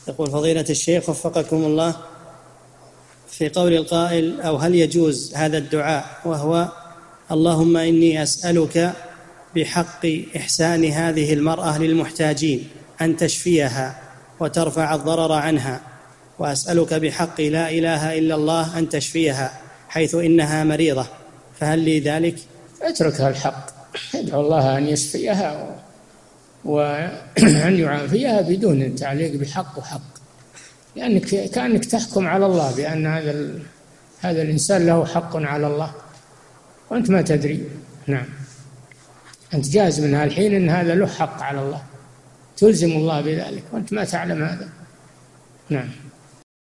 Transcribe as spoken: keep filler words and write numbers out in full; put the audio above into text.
يقول فضيلة الشيخ وفقكم الله، في قول القائل أو هل يجوز هذا الدعاء وهو اللهم إني أسألك بحق إحسان هذه المرأة للمحتاجين أن تشفيها وترفع الضرر عنها، وأسألك بحق لا إله إلا الله أن تشفيها حيث إنها مريضة، فهل لي ذلك؟ اتركها الحق، ادعو الله أن يشفيها وأن يعافيها بدون تعليق بحق وحق، لأنك كأنك تحكم على الله بأن هذا هذا الإنسان له حق على الله وأنت ما تدري. نعم، أنت جاز من هالحين أن هذا له حق على الله، تلزم الله بذلك وأنت ما تعلم هذا. نعم.